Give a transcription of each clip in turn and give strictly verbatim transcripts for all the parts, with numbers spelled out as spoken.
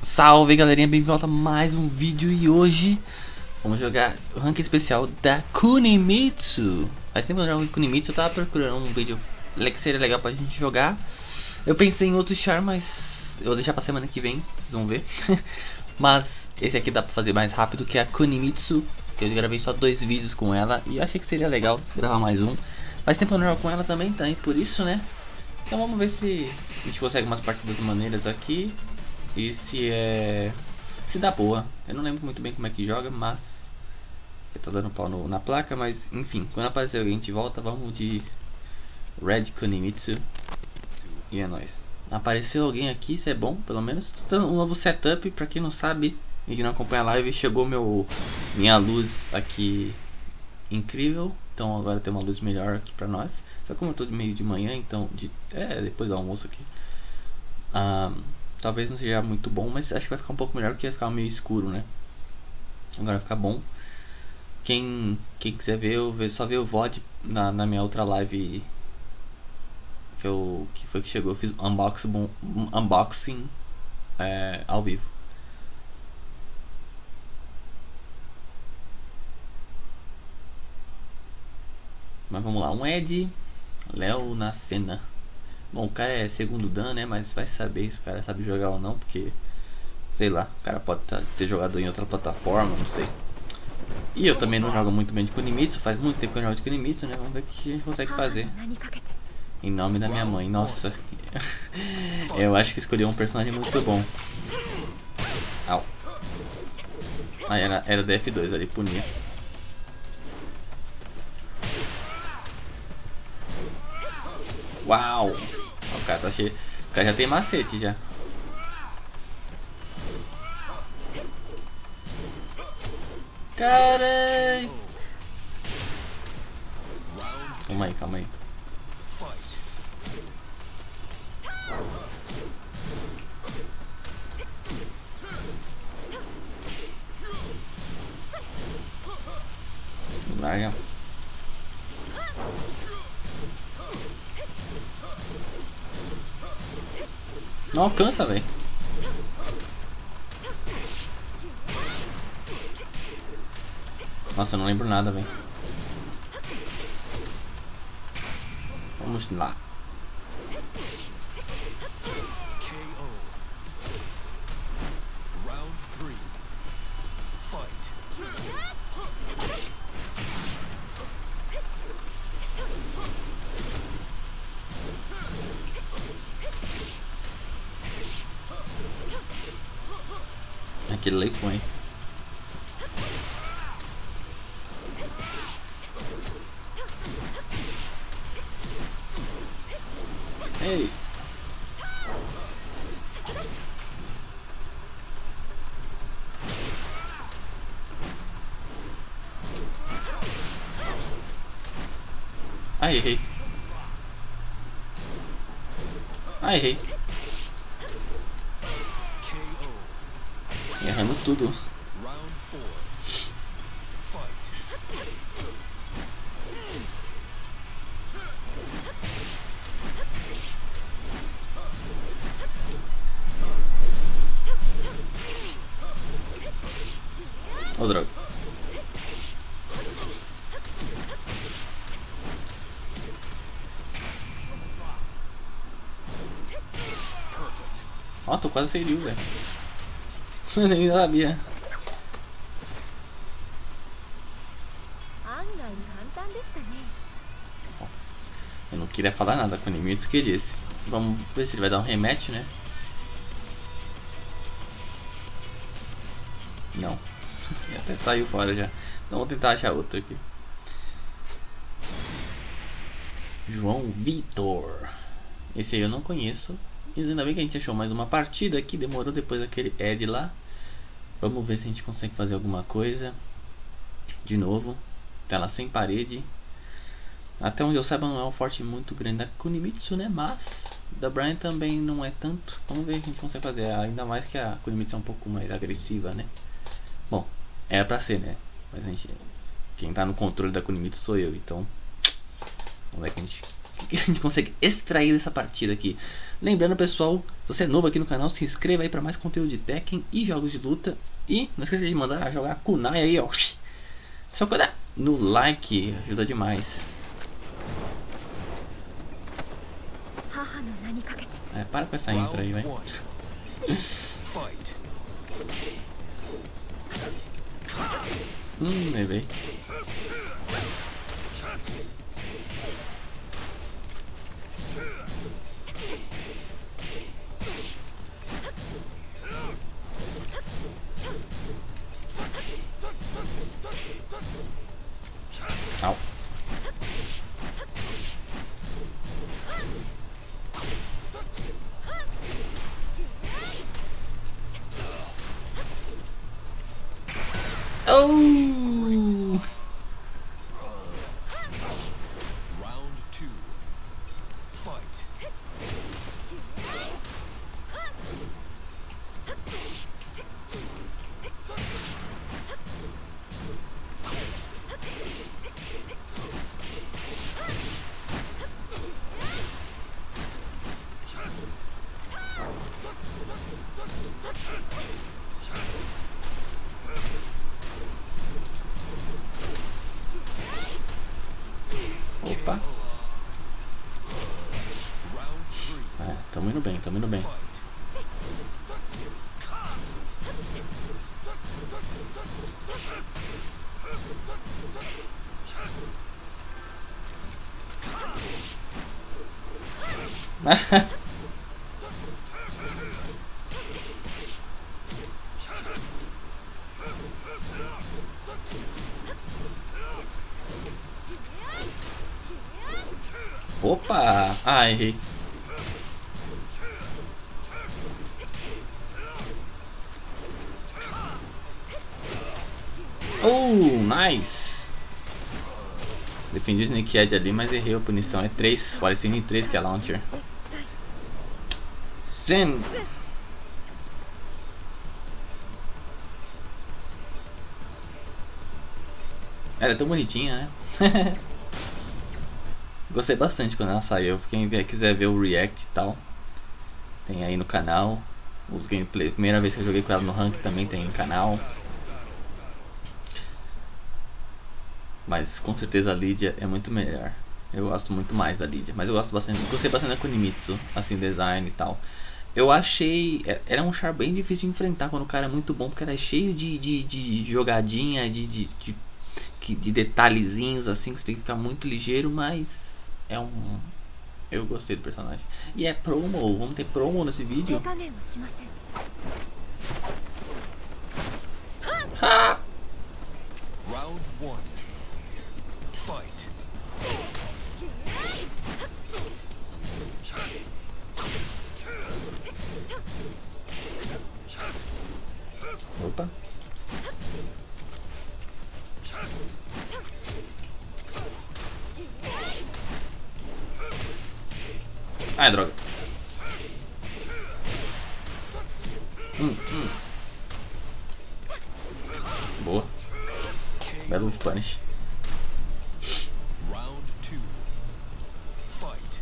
Salve galerinha, bem-vindo a mais um vídeo e hoje vamos jogar o ranking especial da Kunimitsu. Faz tempo que eu não jogo Kunimitsu, eu tava procurando um vídeo que seria legal pra gente jogar. Eu pensei em outro char, mas eu vou deixar pra semana que vem, vocês vão ver. Mas esse aqui dá pra fazer mais rápido, que é a Kunimitsu. Eu gravei só dois vídeos com ela e eu achei que seria legal gravar mais um. Faz tempo que eu não jogo com ela também, tá? E por isso, né? Então vamos ver se a gente consegue umas partidas maneiras aqui. E se é... se dá boa. Eu não lembro muito bem como é que joga, mas... eu tô dando pau no, na placa, mas enfim. Quando aparecer alguém, a gente volta. Vamos de... Red Kunimitsu. E é nóis. Apareceu alguém aqui, isso é bom, pelo menos. Um novo setup, pra quem não sabe e que não acompanha a live, chegou meu... minha luz aqui... incrível. Então agora tem uma luz melhor aqui pra nós. Só como eu tô de meio de manhã, então... de... é, depois do almoço aqui. Ah... talvez não seja muito bom, mas acho que vai ficar um pouco melhor, porque vai ficar meio escuro, né? Agora vai ficar bom. Quem, quem quiser ver, eu ver, só ver o V O D na, na minha outra live que, eu, que foi que chegou. Eu fiz unboxing, unboxing é, ao vivo. Mas vamos lá, um Ed, Léo na cena. Bom, o cara é segundo dan, né? Mas vai saber se o cara sabe jogar ou não, porque... sei lá, o cara pode ter jogado em outra plataforma, não sei. E eu também não jogo muito bem de Kunimitsu, faz muito tempo que eu jogo de Kunimitsu, né? Vamos ver o que a gente consegue fazer. Em nome da minha mãe, nossa. Eu acho que escolhi um personagem muito bom. Au. Ah, era, era D F dois ali, punir. Uau! O cara tá cheio. O cara já tem macete já. Caralho! Calma aí, calma aí. Larga. Não alcança, velho. Nossa, eu não lembro nada, velho. Vamos lá. Aquele lei põe. Ei. Ai, errei. Ai, errei. Errando tudo. Oh, droga. Ó, oh, tô quase sem heal, velho. Nem sabia. Eu não queria falar nada com o Kunimitsu que disse. Vamos ver se ele vai dar um rematch, né? Não. Até saiu fora já. Então vou tentar achar outro aqui. João Vitor. Esse aí eu não conheço. Mas ainda bem que a gente achou mais uma partida aqui. Demorou depois daquele Ed lá. Vamos ver se a gente consegue fazer alguma coisa. De novo. Tela sem parede. Até onde eu saiba não é um forte muito grande da Kunimitsu, né? Mas da Brian também não é tanto. Vamos ver o que a gente consegue fazer. Ainda mais que a Kunimitsu é um pouco mais agressiva, né? Bom, era pra ser, né? Mas a gente... quem tá no controle da Kunimitsu sou eu, então... vamos ver o que a gente que a gente consegue extrair dessa partida aqui. Lembrando, pessoal, se você é novo aqui no canal, se inscreva aí para mais conteúdo de Tekken e jogos de luta. E não esqueça de mandar a jogar kunai aí, ó. Só cuidar no like, ajuda demais. É, para com essa intro aí, vai. Hum, levei. Au. Oh! Round two. Fight. Opa. É, tamo indo bem, tamo indo bem. Opa! Ah, errei. Oh, nice! Defendi o Snake Edge ali, mas errei a punição. É três, Forest tem três que é launcher. Zen! Ela é tão bonitinha, né? Gostei bastante quando ela saiu. Quem quiser ver o react e tal, tem aí no canal. Os gameplay. Primeira vez que eu joguei com ela no rank também tem no canal. Mas com certeza a Lydia é muito melhor. Eu gosto muito mais da Lydia. Mas eu gosto bastante. Gostei bastante da Kunimitsu, assim, design e tal. Eu achei. Era um char bem difícil de enfrentar quando o cara é muito bom, porque era cheio de, de, de jogadinha, de, de, de, de detalhezinhos assim, que você tem que ficar muito ligeiro, mas. É um... Eu gostei do personagem. E é promo, vamos ter promo nesse vídeo. Ha! Round one. Fight. Opa. Ai, droga. Hum, hum. Boa. Belo punish. Round two. Fight.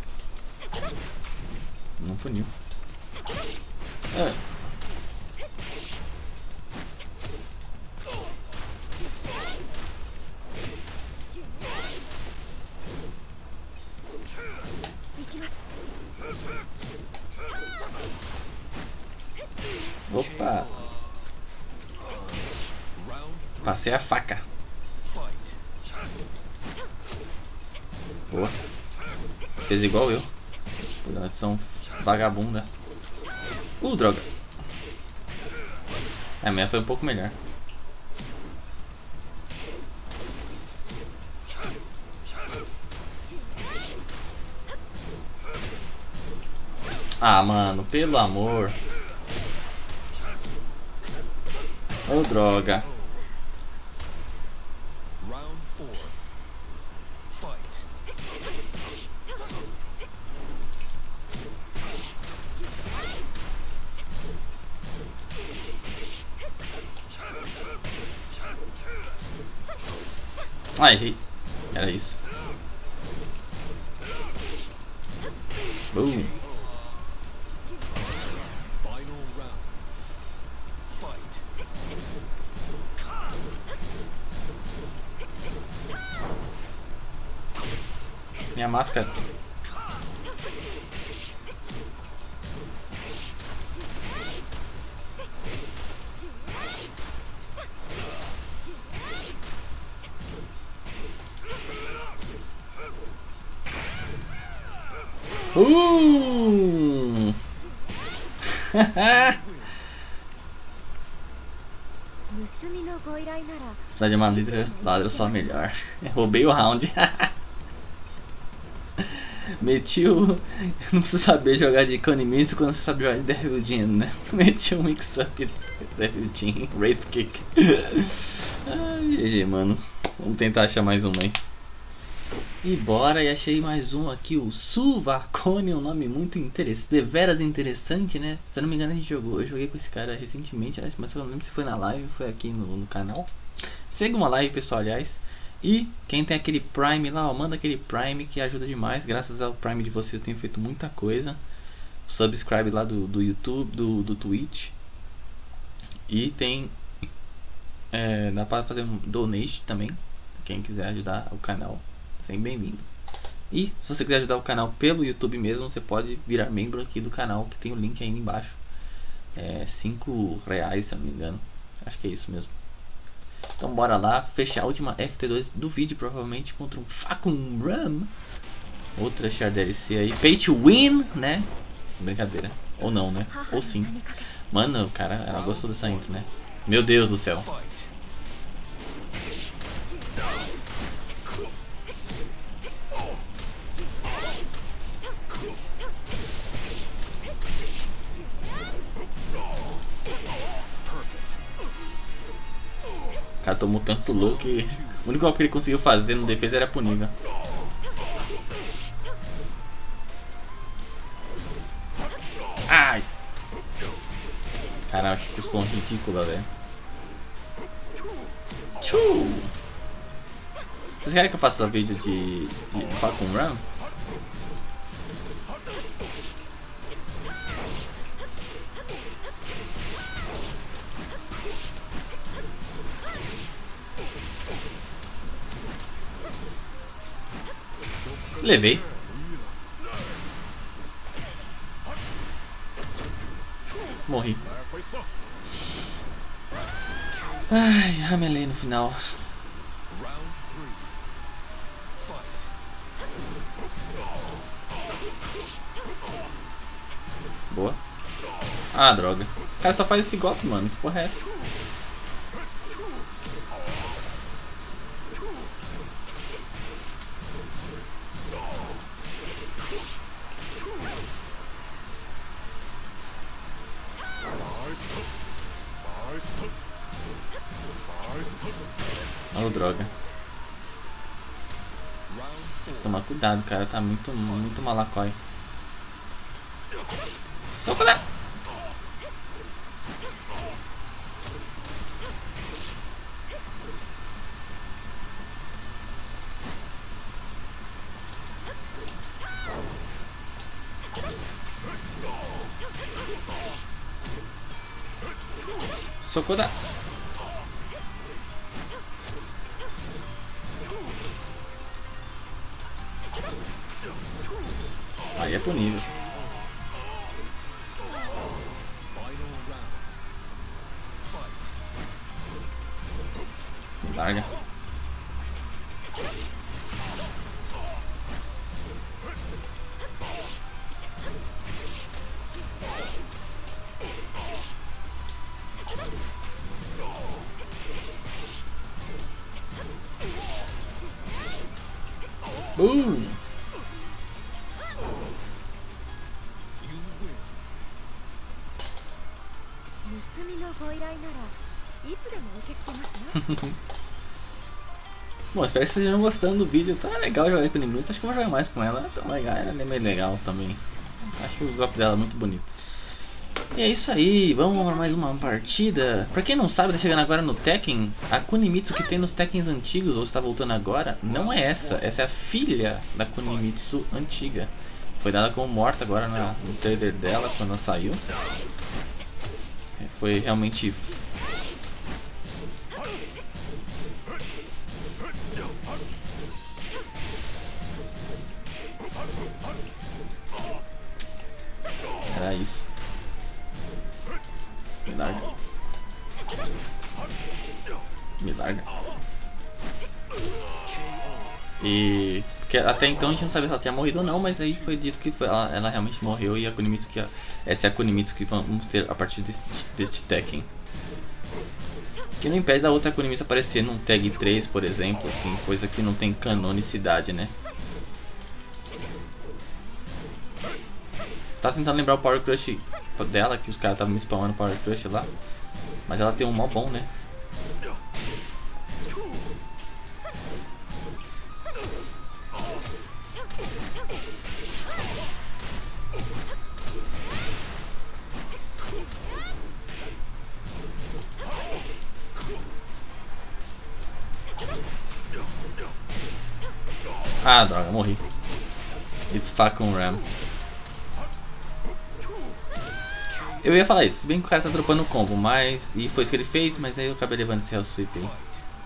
Não puniu. Ah. Opa! Passei a faca. Boa. Fez igual eu. São vagabunda. Uh, droga. A minha foi um pouco melhor. Ah, mano, pelo amor. Oh, droga. Round four. Fight. Ah, errei. Era isso. Boom. Final round. Fight. Minha máscara. Uh! Se precisar de uma líder, ladra só melhor. Roubei o round. Meti o... Não precisa saber jogar de Kunimitsu quando você sabe jogar de Devil Jin, né? Meti o mix-up Devil Jin, Wraith Kick. Ai, G G, mano. Vamos tentar achar mais um aí. E bora, e achei mais um aqui, o Suvacone, um nome muito interessante, deveras interessante, né? Se eu não me engano a gente jogou, eu joguei com esse cara recentemente, mas eu não lembro se foi na live, foi aqui no, no canal. Segue uma live, pessoal, aliás. E quem tem aquele Prime lá, ó, manda aquele Prime que ajuda demais, graças ao Prime de vocês eu tenho feito muita coisa. Subscribe lá do, do YouTube, do, do Twitch. E tem, é, dá pra fazer um donate também, quem quiser ajudar o canal. Sempre bem-vindo. E se você quiser ajudar o canal pelo YouTube mesmo, você pode virar membro aqui do canal, que tem o link aí embaixo. É cinco reais, se eu não me engano. Acho que é isso mesmo. Então bora lá, fechar a última F T dois do vídeo, provavelmente contra um Facum Ram. Outra Char D L C aí. Pay to win, né? Brincadeira. Ou não, né? Ou sim. Mano, o cara, ela gostou dessa intro, né? Meu Deus do céu. O cara tomou tanto low que o único golpe que ele conseguiu fazer no defesa era punida. Ai! Caraca, que custom ridícula, velho. Tchuu! Vocês querem que eu faça vídeo de, de Facum Run? Levei. Morri. Ai, ramelei no final. Boa. Ah, droga. O cara só faz esse golpe, mano. Que porra é essa? Oh, droga. Toma cuidado, cara. Tá muito, muito malacói. Soco lá! Soco da... Aí é punível. Larga. Boom! Bom, espero que vocês estejam gostando do vídeo. Tá legal jogar com Kunimitsu. Acho que eu vou jogar mais com ela. Tá legal, ela é meio legal também. Acho os golpes dela muito bonitos. E é isso aí, vamos para mais uma partida. Pra quem não sabe, tá chegando agora no Tekken. A Kunimitsu que tem nos Tekkens antigos, ou está voltando agora, não é essa. Essa é a filha da Kunimitsu antiga. foi dada como morta agora na, no trailer dela quando ela saiu. Foi realmente... Era isso. Me larga. Me larga. E... Porque até então a gente não sabia se ela tinha morrido ou não, mas aí foi dito que foi, ela, ela realmente morreu e a Kunimitsu, essa é a Kunimitsu que vamos ter a partir deste, deste Tekken. Que não impede da outra Kunimitsu aparecer num Tag três, por exemplo, assim, coisa que não tem canonicidade, né? Tava tentando lembrar o Power Crush dela, que os caras estavam me spamando Power Crush lá. Mas ela tem um mó bom, né? Ah, droga, morri. It's fucking Ram. Eu ia falar isso, se bem que o cara tá dropando o combo, mas... E foi isso que ele fez, mas aí eu acabei levando esse Hell Sweep aí.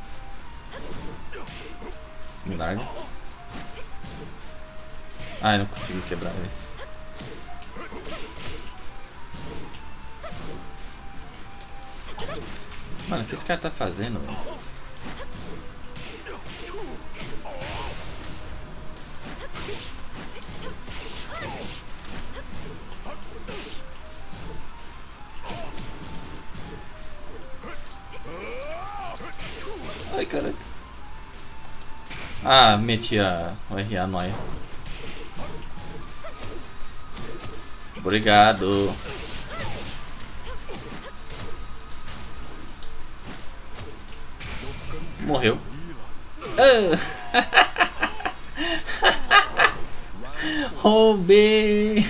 Me larga. Ah, eu não consegui quebrar esse. Mano, o que esse cara tá fazendo, velho? Ai, caraca. Ah, meti a, o R A noia. Obrigado. Morreu. Ah. Roubei.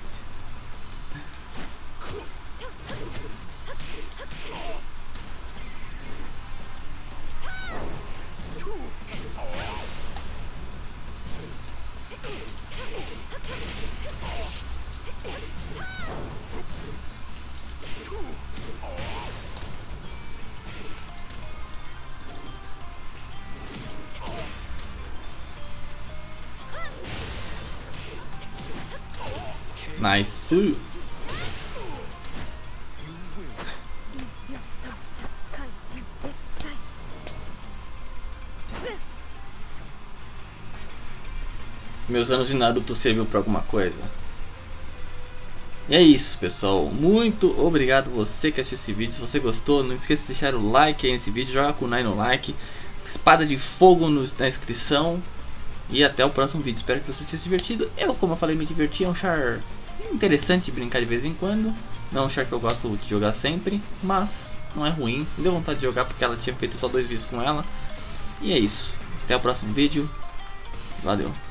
Nice. Meus anos de Naruto serviu pra alguma coisa? E é isso, pessoal. Muito obrigado você que assistiu esse vídeo. Se você gostou, não esqueça de deixar o like aí nesse vídeo. Joga kunai no like. Espada de fogo no, na inscrição. E até o próximo vídeo. Espero que você tenha se divertido. Eu, como eu falei, me diverti. É um char interessante brincar de vez em quando. Não é um char que eu gosto de jogar sempre, mas não é ruim. Me deu vontade de jogar porque ela tinha feito só dois vídeos com ela. E é isso. Até o próximo vídeo. Valeu.